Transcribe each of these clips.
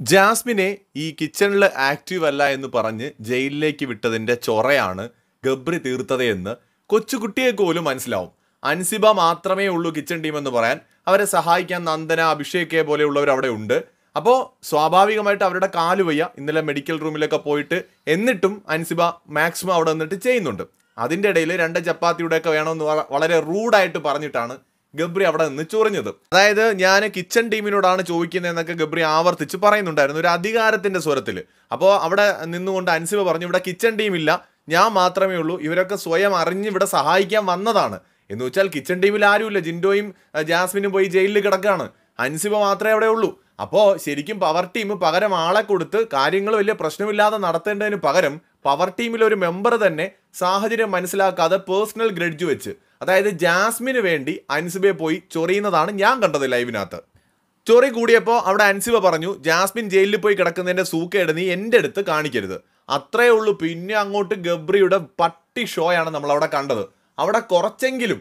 ജാസ്മിനെ ഈ കിച്ചണിൽ ആക്റ്റീവ് അല്ല എന്ന് പറഞ്ഞ് ജയിലിലേക്ക് വിട്ടതിന്റെ ചൊറയാണ് ഗബ്രി തീർത്തത് എന്ന് കൊച്ചുകുട്ടിയെ പോലും മനസ്സിലാവും. അൻസിബ മാത്രമേ ഉള്ളൂ കിച്ചൺ ടീം എന്ന് പറയാൻ. അവരെ സഹായിക്കാൻ നന്ദന, അഭിഷേക് പോലെയുള്ളവർ അവിടെ ഉണ്ട്. അപ്പോൾ സ്വാഭാവികമായിട്ട് അവരുടെ കാലുവയ്യ. ഇന്നലെ മെഡിക്കൽ റൂമിലൊക്കെ പോയിട്ട് എന്നിട്ടും അൻസിബ മാക്സിമം അവിടെ നിന്നിട്ട് ചെയ്യുന്നുണ്ട്. അതിൻ്റെ ഇടയിൽ 2 ചപ്പാത്തിയുടെയൊക്കെ വേണമെന്ന് വളരെ റൂഡായിട്ട് പറഞ്ഞിട്ടാണ് ഗബ്രി അവിടെ നിന്ന് ചൊറിഞ്ഞത്. അതായത് ഞാൻ കിച്ചൺ ടീമിനോടാണ് ചോദിക്കുന്നതെന്നൊക്കെ ഗബ്രി ആവർത്തിച്ച് പറയുന്നുണ്ടായിരുന്നു ഒരു അധികാരത്തിന്റെ സ്വരത്തിൽ. അപ്പോൾ അവിടെ നിന്നുകൊണ്ട് അൻസിബ പറഞ്ഞു, ഇവിടെ കിച്ചൺ ടീമില്ല, ഞാൻ മാത്രമേ ഉള്ളൂ, ഇവരൊക്കെ സ്വയം അറിഞ്ഞ് ഇവിടെ സഹായിക്കാൻ വന്നതാണ്. എന്ന് വെച്ചാൽ കിച്ചൺ ടീമിൽ ആരുമില്ല, ജിൻഡോയും ജാസ്മിനും പോയി ജയിലിൽ കിടക്കുകയാണ്, അൻസിബ മാത്രമേ അവിടെ ഉള്ളൂ. അപ്പോൾ ശരിക്കും പവർ ടീം പകരം ആളെ കൊടുത്ത് കാര്യങ്ങൾ വലിയ പ്രശ്നമില്ലാതെ നടത്തേണ്ടതിന് പകരം പവർ ടീമിലെ ഒരു മെമ്പർ തന്നെ സാഹചര്യം മനസ്സിലാക്കാതെ പേഴ്സണൽ ഗ്രഡ്ജ് വെച്ച്, അതായത് ജാസ്മിന് വേണ്ടി അൻസിബയെ പോയി ചൊറിയുന്നതാണ് ഞാൻ കണ്ടത് ലൈവിനകത്ത്. ചൊറി കൂടിയപ്പോൾ അവിടെ അൻസിബ പറഞ്ഞു, ജാസ്മിൻ ജയിലിൽ പോയി കിടക്കുന്നതിൻ്റെ സൂക്കേട് നീ എൻ്റെ അടുത്ത് കാണിക്കരുത്. അത്രേ ഉള്ളൂ. പിന്നെ അങ്ങോട്ട് ഗബ്രിയുടെ പട്ടി ഷോയാണ് നമ്മൾ അവിടെ കണ്ടത്. അവിടെ കുറച്ചെങ്കിലും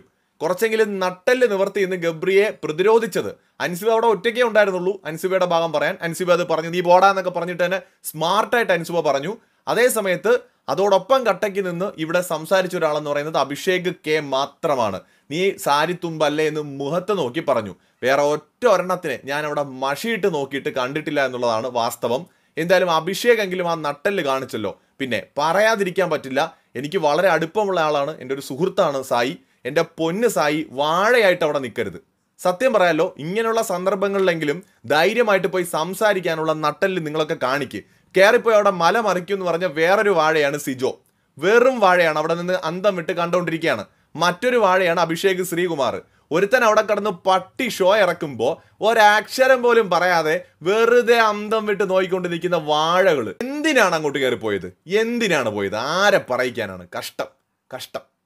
നട്ടല് നിവർത്തി എന്ന് ഗബ്രിയെ പ്രതിരോധിച്ചത്. അൻസിബ അവിടെ ഒറ്റയ്ക്കേ ഉണ്ടായിരുന്നുള്ളൂ അൻസിബയുടെ ഭാഗം പറയാൻ. അൻസിബ അത് പറഞ്ഞു, നീ പോടാന്നൊക്കെ പറഞ്ഞിട്ട് തന്നെ സ്മാർട്ടായിട്ട് അൻസിബ പറഞ്ഞു. അതേ സമയത്ത് അതോടൊപ്പം കട്ടയ്ക്ക് നിന്ന് ഇവിടെ സംസാരിച്ച ഒരാളെന്ന് പറയുന്നത് അഭിഷേക് കെ മാത്രമാണ്. നീ സാരി തുമ്പല്ലേ എന്ന് മുഖത്ത് നോക്കി പറഞ്ഞു. വേറെ ഒരെണ്ണത്തിനെ ഞാൻ അവിടെ മഷിയിട്ട് നോക്കിയിട്ട് കണ്ടിട്ടില്ല എന്നുള്ളതാണ് വാസ്തവം. എന്തായാലും അഭിഷേകെങ്കിലും ആ നട്ടല് കാണിച്ചല്ലോ. പിന്നെ പറയാതിരിക്കാൻ പറ്റില്ല, എനിക്ക് വളരെ അടുപ്പമുള്ള ആളാണ്, എൻ്റെ ഒരു സുഹൃത്താണ് സായി. എൻ്റെ പൊന്ന് സായി, വാഴയായിട്ട് അവിടെ നിൽക്കരുത്. സത്യം പറയാലോ, ഇങ്ങനെയുള്ള സന്ദർഭങ്ങളിലെങ്കിലും ധൈര്യമായിട്ട് പോയി സംസാരിക്കാനുള്ള നട്ടല് നിങ്ങളൊക്കെ കാണിക്ക്. കയറിപ്പോയി അവിടെ മല മറിക്കും എന്ന് പറഞ്ഞ വേറൊരു വാഴയാണ് സിജോ. വെറും വാഴയാണ്, അവിടെ നിന്ന് അന്തം വിട്ട് കണ്ടുകൊണ്ടിരിക്കുകയാണ്. മറ്റൊരു വാഴയാണ് അഭിഷേക് ശ്രീകുമാർ. ഒരുത്തൻ അവിടെ കിടന്ന് പട്ടി ഷോ ഇറക്കുമ്പോൾ ഒരക്ഷരം പോലും പറയാതെ വെറുതെ അന്തം വിട്ട് നോയിക്കൊണ്ട് നിൽക്കുന്ന വാഴകൾ. എന്തിനാണ് അങ്ങോട്ട് കയറിപ്പോയത്? എന്തിനാണ് പോയത്? ആരെ പറയിക്കാനാണ്? കഷ്ടം.